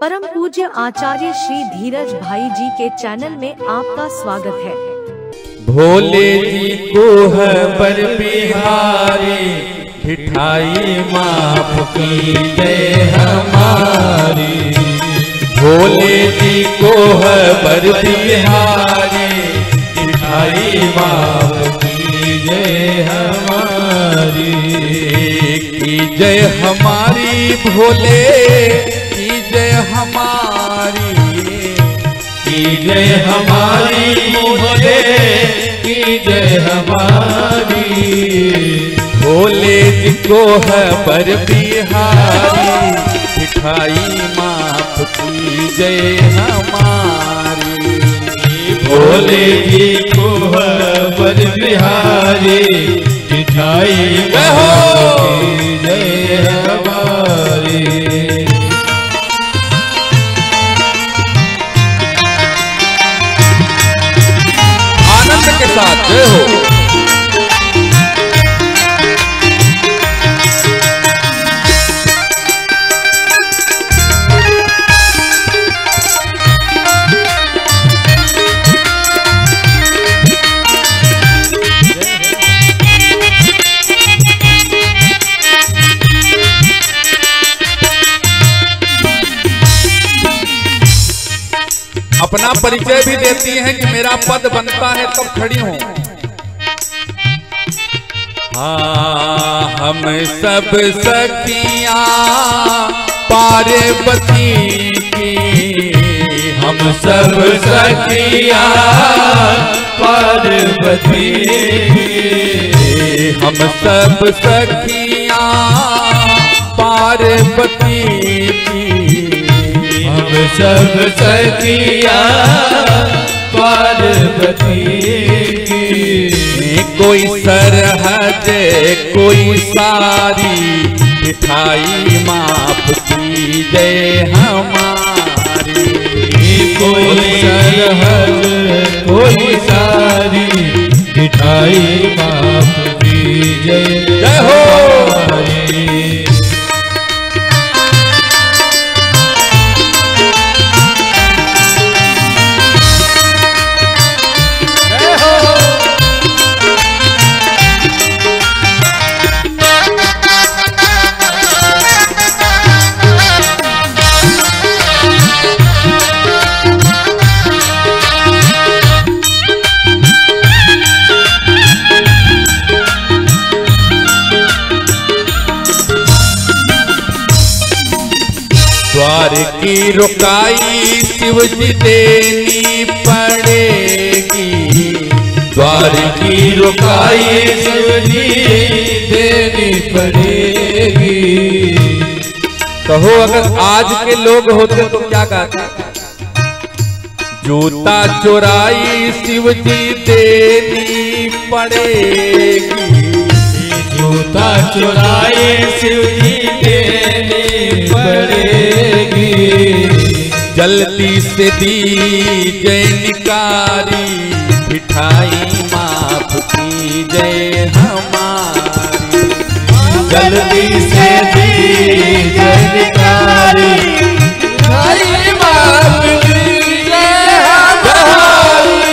परम पूज्य आचार्य श्री धीरज भाई जी के चैनल में आपका स्वागत है। भोले जी को है बर बिहारी, मिठाई माफ की जय हमारी। भोले जी को है बर बिहारी, मिठाई माफ की जय हमारी। की जय हमारी भोले की जय हमारी, की जय हमारी भोले की जय हमारी। भोले जी को है बर बिहारी, मिठाई माफ की जय हमारी। भोले जी को है बर बिहारी, मिठाई माफ की जय हमारी। के साथ जय हो। अपना परिचय भी देती हैं कि मेरा पद बनता है तब खड़ी हूं। हाँ, हम सब सखियां पार्वती की, हम सब सखियां पार्वती की, हम सब सखियां पार्वती की, हम सब सखियां पार्वती की। कोई सरहद कोई सारी, मिठाई माफ की जय हमारी। कोई सरहद कोई सारी, मिठाई माफ की जय हमारी। द्वार की रुकाई शिव जी देनी पड़ेगी, द्वार की रुकाई शिव जी देनी पड़ेगी। कहो अगर आज के लोग होते तो क्या कहते? जूता चुराई शिव जी देनी पड़ेगी, जूता चुराई शिव जी देनी पड़ेगी। जल्दी से दीजिए निकारी, मिठाई माफ की जय हमारी। जल्दी से दीजिए निकारी, मिठाई माफ की जय हमारी।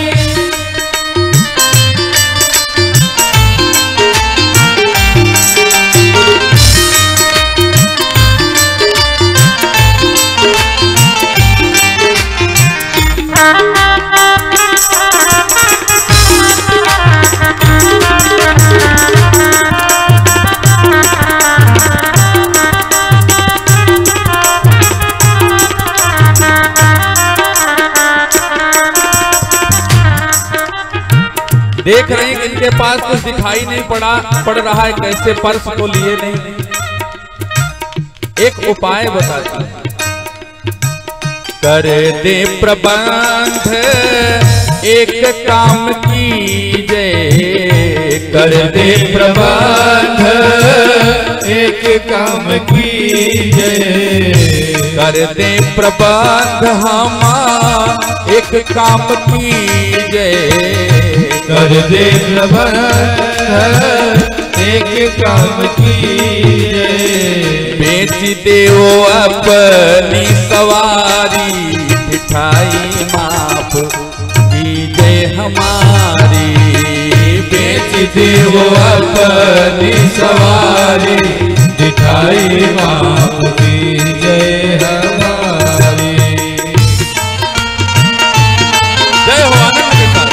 देख रहे हैं कि इनके पास कुछ दिखाई नहीं पड़ रहा है, कैसे पर्स को लिए नहीं। एक उपाय बताते हैं, कर दे प्रबंध एक काम कीजिए, कर दे प्रबंध एक काम कीजिए, कर दे प्रबंध हम एक काम कीजिए, कर दे प्रबंध एक काम कीजिए। बेच देओ अपनी सवारी, मिठाई माफ कीजिए हमारी। बेच देओ अपनी सवारी, मिठाई माफ कीजिए हमारी। जय हो आनंद के साथ।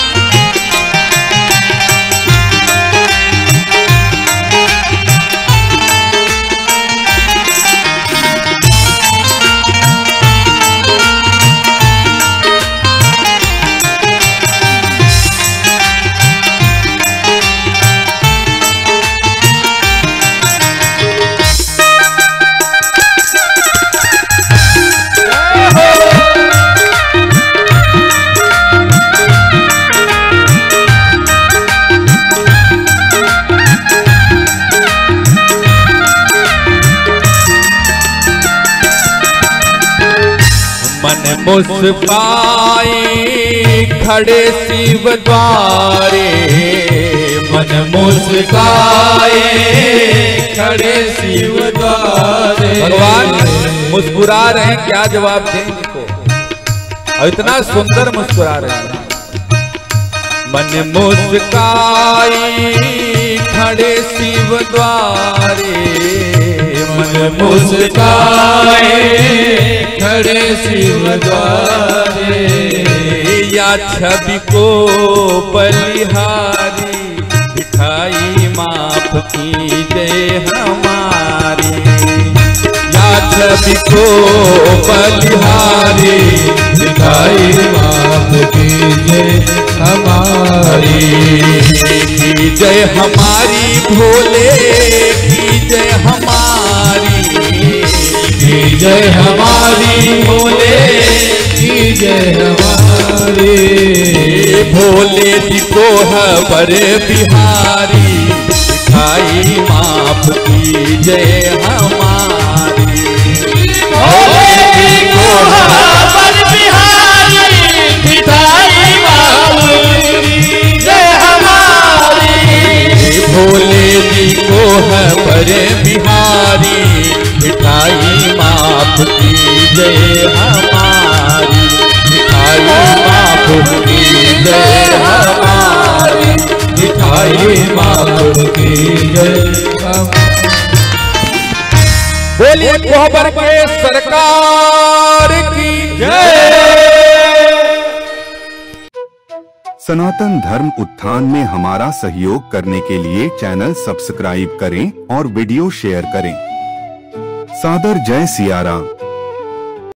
मन मुस्काए खड़े शिव द्वारे, मन मुस्काए खड़े शिव द्वारे। भगवान मुस्कुरा रहे हैं, क्या जवाब दें इनको? और इतना सुंदर मुस्कुरा रहे हैं। मन मुस्काए खड़े शिव द्वारे, मन मुस्काए खड़े शिव द्वारे। या छवि को बलिहारी, मिठाई माफ कीजिए हमारी। या छवि को बलिहारी, मिठाई माफ कीजिए हमारी। कीजिए हमारी भोले, कीजिए हमारी, कीजिए हमारी भोले, कीजिए हमारी। भोले जी को हर बिहारी, मिठाई माफ कीजिए हमारी। भोले जी को हर बिहारी, मिठाई माफ कीजिए हमारी। भोले जी को हर बिहारी, मिठाई माफ कीजिए हमारी। मिठाई माफ कीजिए हमारी, मिठाई माफ कीजिए हमारी। बोलिए कोहबर के सरकार की जय। सनातन धर्म उत्थान में हमारा सहयोग करने के लिए चैनल सब्सक्राइब करें और वीडियो शेयर करें। सादर जय सिया राम।